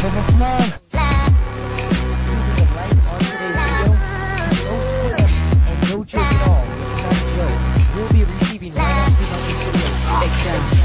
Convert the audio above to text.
come on. Leaving a like on today's video. No skip and no joke at all. This is not a joke. You'll be receiving right after this video. Big